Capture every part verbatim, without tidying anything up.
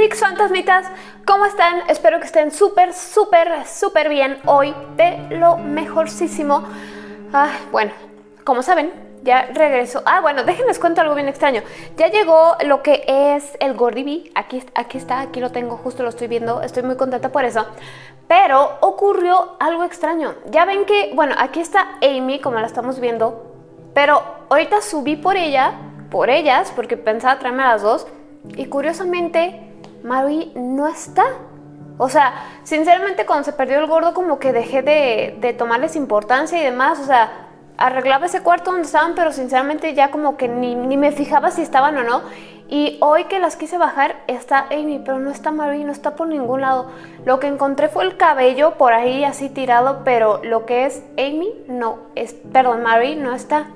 Netflix fantasmitas, ¿cómo están? Espero que estén súper, súper, súper bien hoy, de lo mejorcísimo. Ah, bueno, como saben, ya regreso. Ah, bueno, déjenles cuento algo bien extraño. Ya llegó lo que es el Gordibi. Aquí, aquí está, aquí lo tengo, justo lo estoy viendo. Estoy muy contenta por eso. Pero ocurrió algo extraño. Ya ven que, bueno, aquí está Amy, como la estamos viendo. Pero ahorita subí por ella, por ellas, porque pensaba traerme a las dos. Y curiosamente, Marie no está. O sea, sinceramente cuando se perdió el gordo como que dejé de, de tomarles importancia y demás. O sea, arreglaba ese cuarto donde estaban, pero sinceramente ya como que ni, ni me fijaba si estaban o no. Y hoy que las quise bajar está Amy, pero no está Marie, no está por ningún lado. Lo que encontré fue el cabello por ahí así tirado, pero lo que es Amy no es, perdón, Marie no está.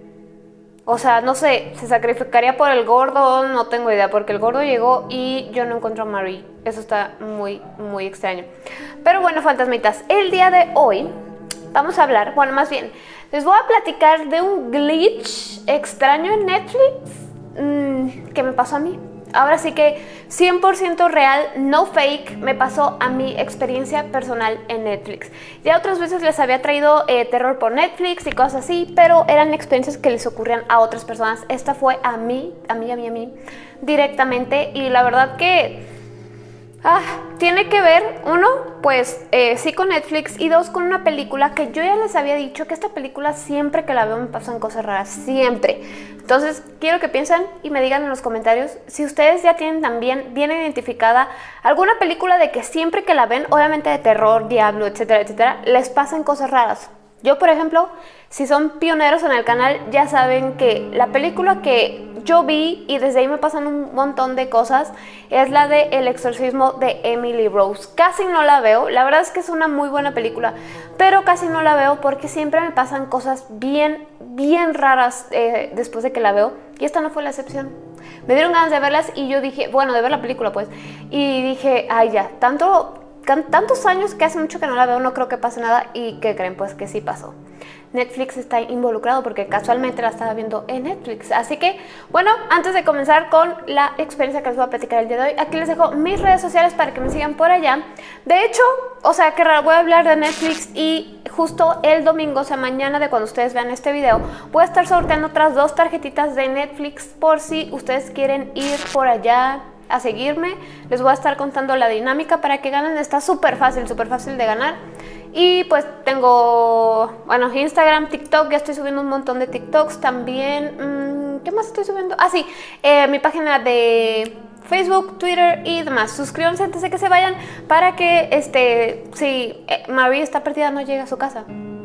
O sea, no sé, se sacrificaría por el gordo, no tengo idea, porque el gordo llegó y yo no encuentro a Marie. Eso está muy, muy extraño. Pero bueno, fantasmitas, el día de hoy vamos a hablar, bueno, más bien, les voy a platicar de un glitch extraño en Netflix mmm, que me pasó a mí. Ahora sí que cien por ciento real, no fake, me pasó a mi experiencia personal en Netflix. Ya otras veces les había traído eh, terror por Netflix y cosas así, pero eran experiencias que les ocurrían a otras personas. Esta fue a mí, a mí, a mí, a mí, directamente, y la verdad que Ah, tiene que ver, uno, pues eh, sí con Netflix, y dos, con una película que yo ya les había dicho que esta película siempre que la veo me pasan cosas raras, siempre. Entonces quiero que piensen y me digan en los comentarios si ustedes ya tienen también bien identificada alguna película de que siempre que la ven, obviamente de terror, diablo, etcétera, etcétera, les pasan cosas raras. Yo, por ejemplo, si son pioneros en el canal, ya saben que la película que yo vi y desde ahí me pasan un montón de cosas es la de El exorcismo de Emily Rose. Casi no la veo, la verdad es que es una muy buena película, pero casi no la veo porque siempre me pasan cosas bien, bien raras eh, después de que la veo, y esta no fue la excepción. Me dieron ganas de verlas y yo dije, bueno, de ver la película pues, y dije, ay ya, tanto... tantos años que hace mucho que no la veo, no creo que pase nada. ¿Y qué creen? Pues que sí pasó. Netflix está involucrado porque casualmente la estaba viendo en Netflix. Así que, bueno, antes de comenzar con la experiencia que les voy a platicar el día de hoy, aquí les dejo mis redes sociales para que me sigan por allá. De hecho, o sea, que raro, voy a hablar de Netflix y justo el domingo, o sea, mañana de cuando ustedes vean este video, voy a estar sorteando otras dos tarjetitas de Netflix por si ustedes quieren ir por allá a seguirme. Les voy a estar contando la dinámica para que ganen. Está súper fácil, súper fácil de ganar. Y pues tengo, bueno, Instagram, TikTok, ya estoy subiendo un montón de TikToks también. mmm, ¿Qué más estoy subiendo? Ah, sí, eh, mi página de Facebook, Twitter y demás. Suscríbanse antes de que se vayan para que, este, si eh, Marie está perdida, no llegue a su casa.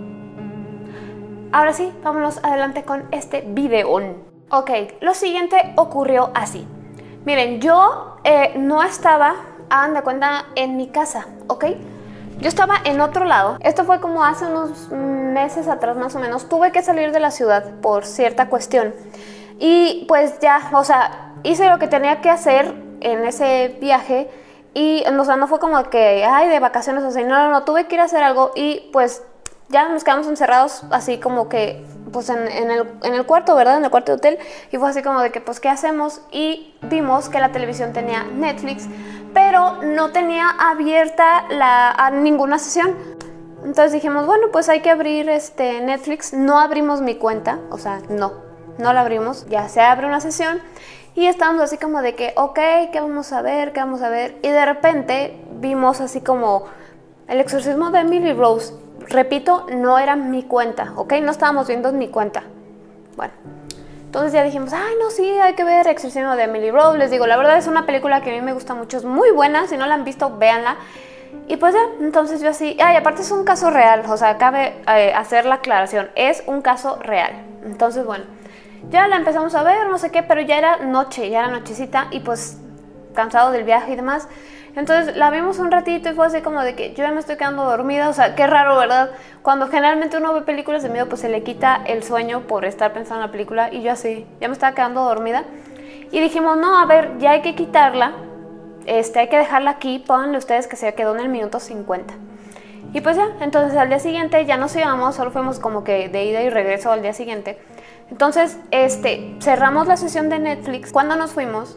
Ahora sí, vámonos adelante con este videón. Ok, lo siguiente ocurrió así. Miren, yo eh, no estaba, hagan de cuenta, en mi casa, ¿ok? Yo estaba en otro lado. Esto fue como hace unos meses atrás más o menos. Tuve que salir de la ciudad por cierta cuestión. Y pues ya, o sea, hice lo que tenía que hacer en ese viaje. Y, o sea, no fue como que, ay, de vacaciones, o sea, no, no, no, tuve que ir a hacer algo. Y pues ya nos quedamos encerrados así como que, pues en, en, el, en el cuarto, ¿verdad? En el cuarto de hotel. Y fue así como de que, pues, ¿qué hacemos? Y vimos que la televisión tenía Netflix, pero no tenía abierta la, a ninguna sesión. Entonces dijimos, bueno, pues hay que abrir este Netflix. No abrimos mi cuenta, o sea, no, no la abrimos. Ya se abre una sesión y estábamos así como de que, ok, ¿qué vamos a ver? ¿Qué vamos a ver? Y de repente vimos así como El exorcismo de Emily Rose. Repito, no era mi cuenta, ¿ok? No estábamos viendo mi cuenta. Bueno, entonces ya dijimos, ay, no, sí, hay que ver Exorcismo de Emily Rose. Les digo, la verdad es una película que a mí me gusta mucho, es muy buena. Si no la han visto, véanla. Y pues ya, entonces yo así, ay, aparte es un caso real, o sea, cabe eh, hacer la aclaración, es un caso real. Entonces, bueno, ya la empezamos a ver, no sé qué, pero ya era noche, ya era nochecita y pues cansado del viaje y demás. Entonces la vimos un ratito y fue así como de que yo ya me estoy quedando dormida. O sea, qué raro, ¿verdad? Cuando generalmente uno ve películas de miedo, pues se le quita el sueño por estar pensando en la película. Y yo así, ya me estaba quedando dormida. Y dijimos, no, a ver, ya hay que quitarla. Este, hay que dejarla aquí. Pónganle ustedes que se quedó en el minuto cincuenta. Y pues ya, entonces al día siguiente ya nos íbamos. Solo fuimos como que de ida y regreso al día siguiente. Entonces, este, cerramos la sesión de Netflix cuando nos fuimos.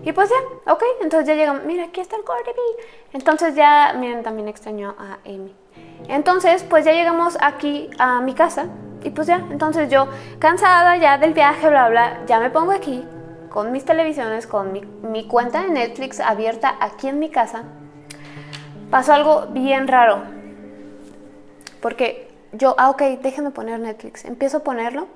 Y pues ya, ok, entonces ya llegamos, mira, aquí está el Cardi B. Entonces ya, miren, también extrañó a Amy. Entonces, pues ya llegamos aquí a mi casa. Y pues ya, entonces yo, cansada ya del viaje, bla, bla, ya me pongo aquí con mis televisiones, con mi, mi cuenta de Netflix abierta aquí en mi casa. Pasó algo bien raro. Porque yo, ah, ok, déjenme poner Netflix. Empiezo a ponerlo.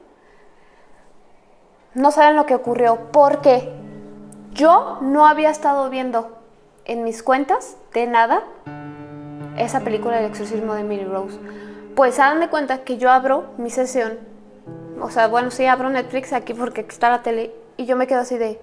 No saben lo que ocurrió, porque yo no había estado viendo en mis cuentas de nada esa película del exorcismo de Emily Rose. Pues hagan de cuenta que yo abro mi sesión, o sea, bueno, sí abro Netflix aquí porque está la tele, y yo me quedo así de...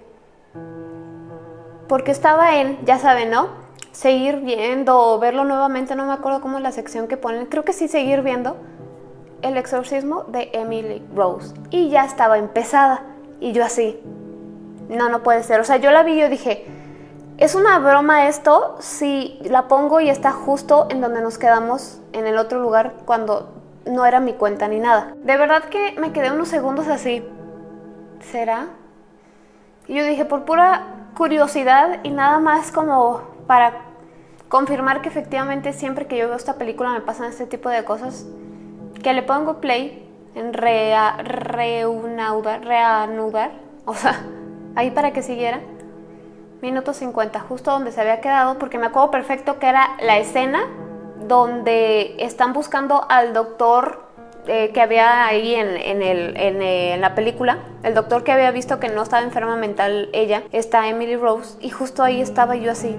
Porque estaba en, ya saben, ¿no? Seguir viendo o verlo nuevamente, no me acuerdo cómo es la sección que ponen, creo que sí, seguir viendo el exorcismo de Emily Rose. Y ya estaba empezada, y yo así, no, no puede ser, o sea, yo la vi y yo dije... ¿Es una broma esto si la pongo y está justo en donde nos quedamos en el otro lugar cuando no era mi cuenta ni nada? De verdad que me quedé unos segundos así. ¿Será? Y yo dije, por pura curiosidad y nada más como para confirmar que efectivamente siempre que yo veo esta película me pasan este tipo de cosas, que le pongo play en rea, reanudar, reanudar, o sea, ahí para que siguiera. Minuto cincuenta, justo donde se había quedado, porque me acuerdo perfecto que era la escena donde están buscando al doctor eh, que había ahí en, en, el, en, eh, en la película, el doctor que había visto que no estaba enferma mental ella, está Emily Rose, y justo ahí estaba yo así.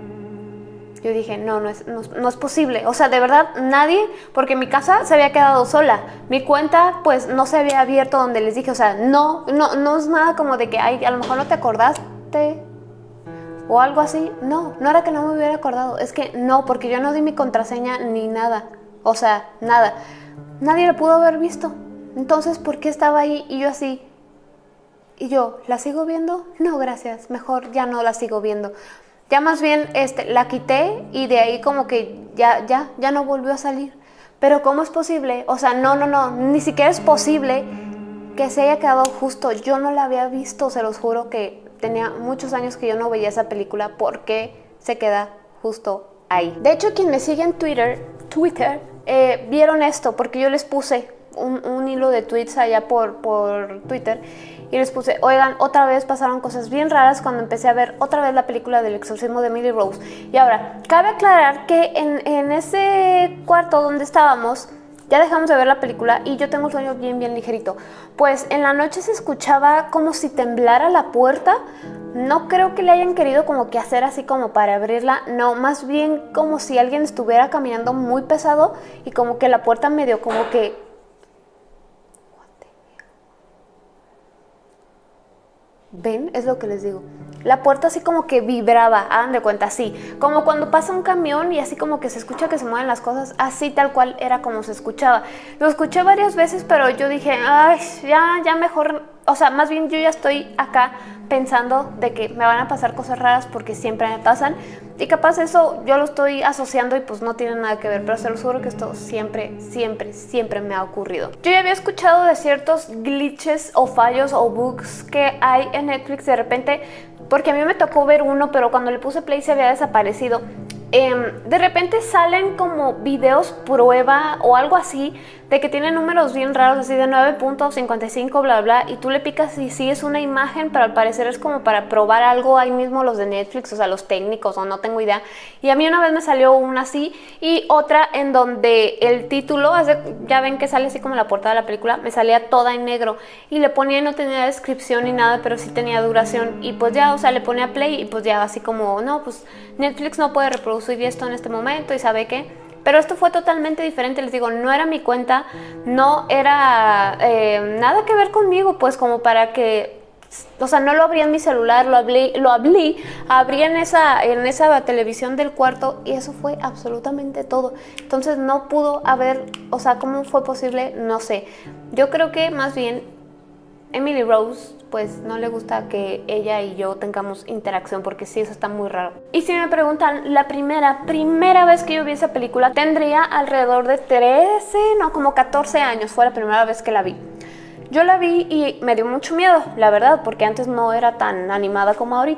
Yo dije, no, no es, no, no es posible, o sea, de verdad nadie, porque mi casa se había quedado sola, mi cuenta pues no se había abierto donde les dije, o sea, no, no, no es nada como de que, ay, a lo mejor no te acordaste o algo así. No, no era que no me hubiera acordado, es que no, porque yo no di mi contraseña ni nada, o sea, nada, nadie lo pudo haber visto. Entonces, ¿por qué estaba ahí? Y yo así, y yo, ¿la sigo viendo? No, gracias, mejor ya no la sigo viendo. Ya más bien este, la quité y de ahí como que ya, ya, ya no volvió a salir. Pero ¿cómo es posible? O sea, no, no, no, ni siquiera es posible que se haya quedado justo. Yo no la había visto, se los juro que tenía muchos años que yo no veía esa película. ¿Por qué se queda justo ahí? De hecho, quien me sigue en Twitter, Twitter eh, vieron esto, porque yo les puse un, un hilo de tweets allá por, por Twitter. Y les puse, oigan, otra vez pasaron cosas bien raras cuando empecé a ver otra vez la película del exorcismo de Emily Rose. Y ahora, cabe aclarar que en, en ese cuarto donde estábamos, ya dejamos de ver la película y yo tengo el sueño bien, bien ligerito. Pues en la noche se escuchaba como si temblara la puerta. No creo que le hayan querido como que hacer así como para abrirla. No, más bien como si alguien estuviera caminando muy pesado y como que la puerta medio como que... ¿Ven? Es lo que les digo. La puerta así como que vibraba, hagan de cuenta, así. Como cuando pasa un camión y así como que se escucha que se mueven las cosas, así tal cual era como se escuchaba. Lo escuché varias veces, pero yo dije, ay, ya, ya mejor, o sea, más bien yo ya estoy acá pensando de que me van a pasar cosas raras porque siempre me pasan. Y capaz eso yo lo estoy asociando y pues no tiene nada que ver, pero se los juro que esto siempre, siempre, siempre me ha ocurrido. Yo ya había escuchado de ciertos glitches o fallos o bugs que hay en Netflix de repente, porque a mí me tocó ver uno, pero cuando le puse play se había desaparecido. Eh, de repente salen como videos prueba o algo así, de que tienen números bien raros, así de nueve punto cincuenta y cinco, bla, bla, y tú le picas y sí es una imagen, pero al parecer es como para probar algo ahí mismo los de Netflix, o sea, los técnicos, o no tengo idea. Y a mí una vez me salió una así, y otra en donde el título, ya ven que sale así como la portada de la película, me salía toda en negro, y le ponía y no tenía descripción ni nada, pero sí tenía duración, y pues ya, o sea, le ponía play, y pues ya así como, no, pues Netflix no puede reproducir esto en este momento, y sabe qué. Pero esto fue totalmente diferente, les digo, no era mi cuenta, no era eh, nada que ver conmigo, pues como para que, o sea, no lo abrí en mi celular, lo abrí, lo abrí, abrí en esa, en esa televisión del cuarto y eso fue absolutamente todo. Entonces no pudo haber, o sea, ¿cómo fue posible? No sé. Yo creo que más bien Emily Rose, pues no le gusta que ella y yo tengamos interacción, porque sí, eso está muy raro. Y si me preguntan, la primera, primera vez que yo vi esa película, tendría alrededor de trece, no, como catorce años, fue la primera vez que la vi. Yo la vi y me dio mucho miedo, la verdad, porque antes no era tan animada como ahorita.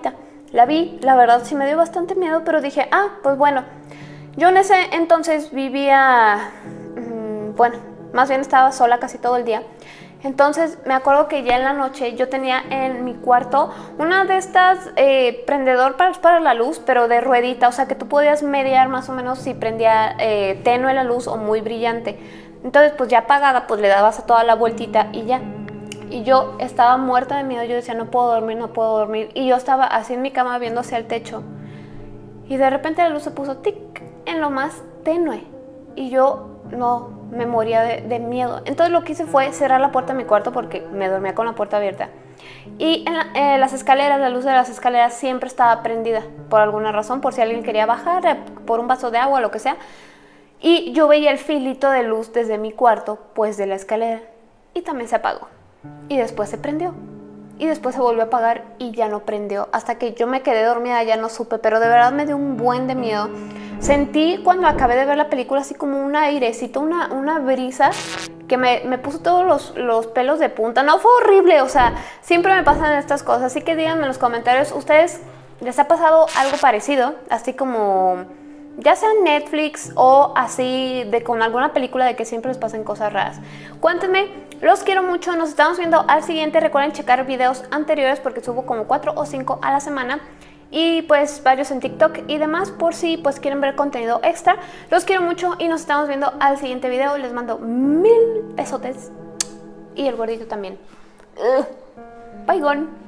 La vi, la verdad sí me dio bastante miedo, pero dije, ah, pues bueno. Yo en ese entonces vivía, mmm, bueno, más bien estaba sola casi todo el día. Entonces me acuerdo que ya en la noche yo tenía en mi cuarto una de estas eh, prendedor para, para la luz, pero de ruedita, o sea que tú podías mediar más o menos si prendía eh, tenue la luz o muy brillante. Entonces pues ya apagada pues le dabas a toda la vueltita y ya. Y yo estaba muerta de miedo, yo decía no puedo dormir, no puedo dormir. Y yo estaba así en mi cama viendo hacia el techo. Y de repente la luz se puso tic en lo más tenue. Y yo no, me moría de, de miedo. Entonces lo que hice fue cerrar la puerta de mi cuarto porque me dormía con la puerta abierta. Y en la, eh, las escaleras, la luz de las escaleras siempre estaba prendida por alguna razón, por si alguien quería bajar eh, por un vaso de agua o lo que sea. Y yo veía el filito de luz desde mi cuarto, pues de la escalera. Y también se apagó. Y después se prendió. Y después se volvió a apagar y ya no prendió. Hasta que yo me quedé dormida, ya no supe. Pero de verdad me dio un buen de miedo. Sentí cuando acabé de ver la película así como un airecito, una, una brisa que me, me puso todos los, los pelos de punta. No, fue horrible, o sea, siempre me pasan estas cosas. Así que díganme en los comentarios, ¿ustedes les ha pasado algo parecido? Así como, ya sea en Netflix o así de con alguna película de que siempre les pasen cosas raras. Cuéntenme, los quiero mucho, nos estamos viendo al siguiente. Recuerden checar videos anteriores porque subo como cuatro o cinco a la semana. Y pues varios en TikTok y demás por si pues quieren ver contenido extra. Los quiero mucho y nos estamos viendo al siguiente video. Les mando mil besotes. Y el gordito también. Bye, gone.